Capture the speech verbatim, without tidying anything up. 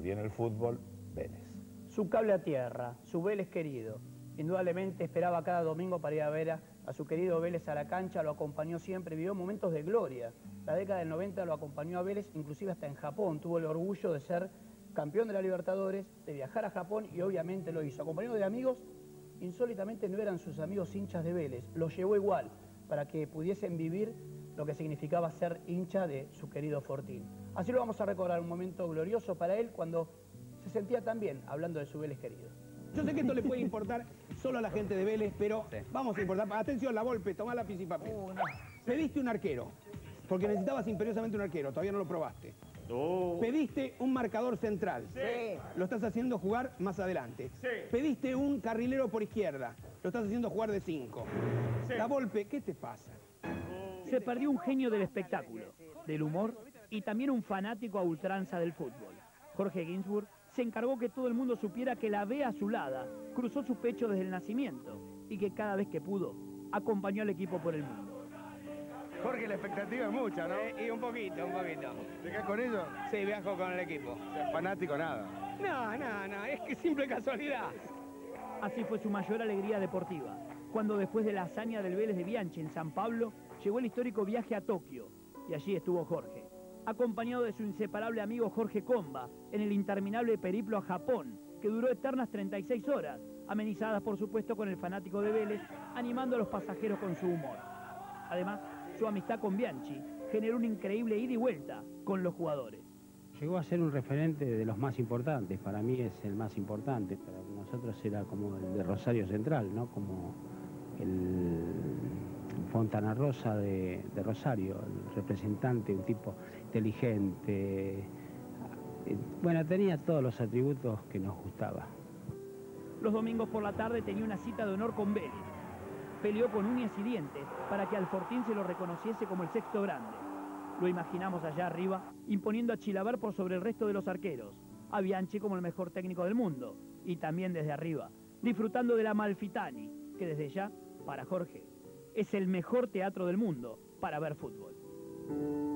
y en el fútbol, Vélez. Su cable a tierra, su Vélez querido. Indudablemente esperaba cada domingo para ir a ver a, a su querido Vélez a la cancha, lo acompañó siempre, vivió momentos de gloria. La década del noventa lo acompañó a Vélez, inclusive hasta en Japón. Tuvo el orgullo de ser campeón de la Libertadores, de viajar a Japón y obviamente lo hizo. Acompañado de amigos, insólitamente no eran sus amigos hinchas de Vélez, los llevó igual para que pudiesen vivir lo que significaba ser hincha de su querido Fortín. Así lo vamos a recordar, un momento glorioso para él cuando se sentía tan bien hablando de su Vélez querido. Yo sé que esto le puede importar solo a la gente de Vélez, pero sí, vamos a importar. Atención, la Volpe, tomá lápiz y papel. Uh, no. Pediste un arquero, porque necesitabas imperiosamente un arquero, todavía no lo probaste. Oh. Pediste un marcador central. Sí. Lo estás haciendo jugar más adelante. Sí. Pediste un carrilero por izquierda. Lo estás haciendo jugar de cinco. Sí. La Volpe, ¿qué te pasa? Se perdió un genio del espectáculo, del humor y también un fanático a ultranza del fútbol. Jorge Ginsburg se encargó que todo el mundo supiera que la B azulada cruzó su pecho desde el nacimiento y que cada vez que pudo acompañó al equipo por el mundo. Jorge, la expectativa es mucha, ¿no? Eh, y un poquito, un poquito. ¿Te quedas con ellos? Sí, viajo con el equipo. Fanático, nada. No, no, no, es que simple casualidad. Así fue su mayor alegría deportiva, cuando después de la hazaña del Vélez de Bianchi en San Pablo, llegó el histórico viaje a Tokio, y allí estuvo Jorge, acompañado de su inseparable amigo Jorge Comba, en el interminable periplo a Japón, que duró eternas treinta y seis horas, amenizadas por supuesto con el fanático de Vélez, animando a los pasajeros con su humor. Además, su amistad con Bianchi generó una increíble ida y vuelta con los jugadores. Llegó a ser un referente de los más importantes, para mí es el más importante, para nosotros era como el de Rosario Central, ¿no? Como el Fontana Rosa de, de Rosario, el representante, un tipo inteligente, bueno, tenía todos los atributos que nos gustaba. Los domingos por la tarde tenía una cita de honor con Vélez. Peleó con uñas y dientes para que al Fortín se lo reconociese como el sexto grande. Lo imaginamos allá arriba, imponiendo a Chilaver por sobre el resto de los arqueros, a Bianchi como el mejor técnico del mundo, y también desde arriba, disfrutando de la Amalfitani, que desde ya, para Jorge, es el mejor teatro del mundo para ver fútbol.